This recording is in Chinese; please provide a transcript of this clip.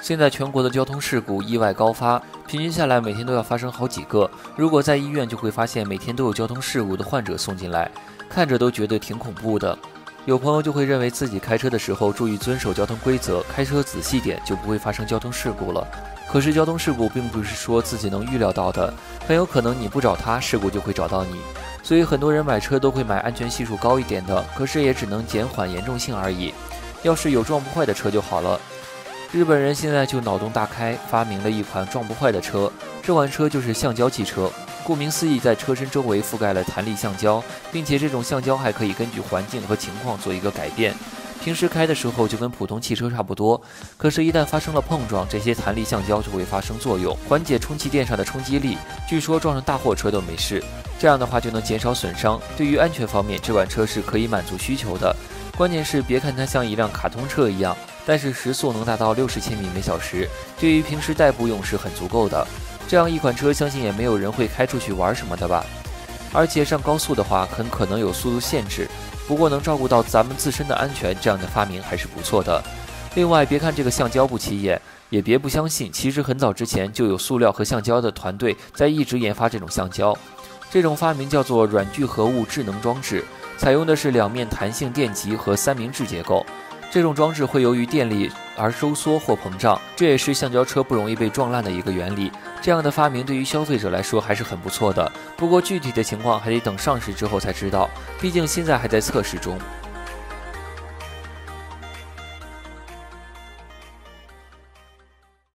现在全国的交通事故意外高发，平均下来每天都要发生好几个。如果在医院，就会发现每天都有交通事故的患者送进来，看着都觉得挺恐怖的。有朋友就会认为自己开车的时候注意遵守交通规则，开车仔细点就不会发生交通事故了。可是交通事故并不是说自己能预料到的，很有可能你不找它，事故就会找到你。所以很多人买车都会买安全系数高一点的，可是也只能减缓严重性而已。要是有撞不坏的车就好了。日本人现在就脑洞大开，发明了一款撞不坏的车，这款车就是橡胶汽车。顾名思义，在车身周围覆盖了弹力橡胶，并且这种橡胶还可以根据环境和情况做一个改变。平时开的时候就跟普通汽车差不多，可是一旦发生了碰撞，这些弹力橡胶就会发生作用，缓解充气垫上的冲击力。据说撞上大货车都没事，这样的话就能减少损伤。对于安全方面，这款车是可以满足需求的。关键是别看它像一辆卡通车一样，但是时速能达到60千米每小时，对于平时代步用是很足够的。这样一款车，相信也没有人会开出去玩什么的吧。而且上高速的话，很可能有速度限制。不过能照顾到咱们自身的安全，这样的发明还是不错的。另外，别看这个橡胶不起眼，也别不相信，其实很早之前就有塑料和橡胶的团队在一直研发这种橡胶。这种发明叫做软聚合物智能装置，采用的是两面弹性电极和三明治结构。这种装置会由于电力而收缩或膨胀，这也是橡胶车不容易被撞烂的一个原理。这样的发明对于消费者来说还是很不错的，不过具体的情况还得等上市之后才知道，毕竟现在还在测试中。